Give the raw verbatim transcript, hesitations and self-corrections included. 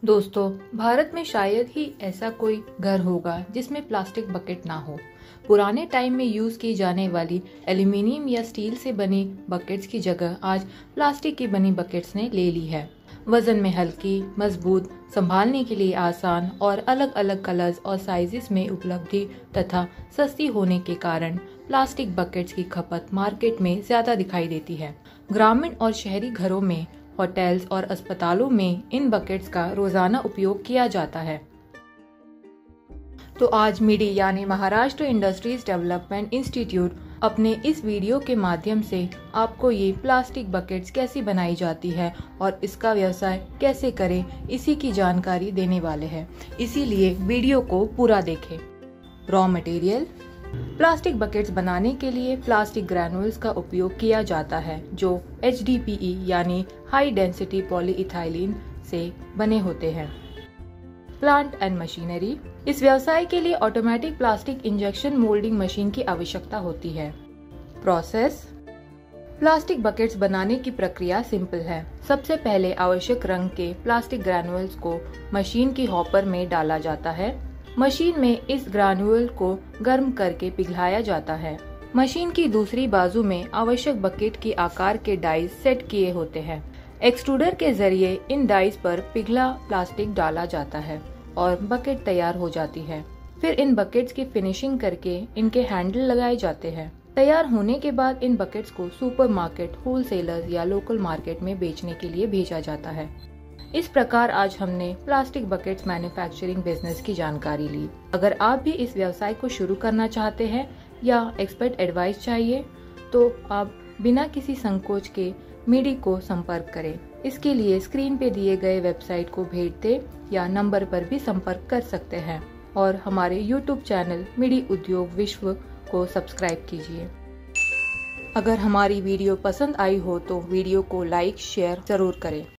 दोस्तों, भारत में शायद ही ऐसा कोई घर होगा जिसमें प्लास्टिक बकेट ना हो। पुराने टाइम में यूज की जाने वाली एल्यूमिनियम या स्टील से बनी बकेट्स की जगह आज प्लास्टिक की बनी बकेट्स ने ले ली है। वजन में हल्की, मजबूत, संभालने के लिए आसान और अलग अलग कलर्स और साइजेस में उपलब्धि तथा सस्ती होने के कारण प्लास्टिक बकेट्स की खपत मार्केट में ज्यादा दिखाई देती है। ग्रामीण और शहरी घरों में, होटल्स और अस्पतालों में इन बकेट्स का रोजाना उपयोग किया जाता है। तो आज मिडी यानी महाराष्ट्र इंडस्ट्रीज डेवलपमेंट इंस्टीट्यूट अपने इस वीडियो के माध्यम से आपको ये प्लास्टिक बकेट्स कैसी बनाई जाती है और इसका व्यवसाय कैसे करें, इसी की जानकारी देने वाले हैं। इसीलिए वीडियो को पूरा देखें। रॉ मटेरियल: प्लास्टिक बकेट्स बनाने के लिए प्लास्टिक ग्रैन्युल्स का उपयोग किया जाता है जो एच डी पी ई यानी हाई डेंसिटी पॉलीइथाइलिन से बने होते हैं। प्लांट एंड मशीनरी: इस व्यवसाय के लिए automatic plastic injection moulding machine की आवश्यकता होती है। प्रोसेस: प्लास्टिक बकेट्स बनाने की प्रक्रिया सिंपल है। सबसे पहले आवश्यक रंग के प्लास्टिक ग्रैन्युल्स को मशीन की हॉपर में डाला जाता है। मशीन में इस ग्रैन्युल को गर्म करके पिघलाया जाता है। मशीन की दूसरी बाजू में आवश्यक बकेट की आकार के डाइस सेट किए होते हैं। एक्सट्रूडर के जरिए इन डाइस पर पिघला प्लास्टिक डाला जाता है और बकेट तैयार हो जाती है। फिर इन बकेट्स की फिनिशिंग करके इनके हैंडल लगाए जाते हैं। तैयार होने के बाद इन बकेट्स को सुपरमार्केट, होलसेलर्स या लोकल मार्केट में बेचने के लिए भेजा जाता है। इस प्रकार आज हमने प्लास्टिक बकेट्स मैन्युफैक्चरिंग बिजनेस की जानकारी ली। अगर आप भी इस व्यवसाय को शुरू करना चाहते हैं या एक्सपर्ट एडवाइस चाहिए तो आप बिना किसी संकोच के मिडी को संपर्क करें। इसके लिए स्क्रीन पे दिए गए वेबसाइट को भेज दे या नंबर पर भी संपर्क कर सकते हैं और हमारे यूट्यूब चैनल मिडी उद्योग विश्व को सब्सक्राइब कीजिए। अगर हमारी वीडियो पसंद आई हो तो वीडियो को लाइक शेयर जरूर करें।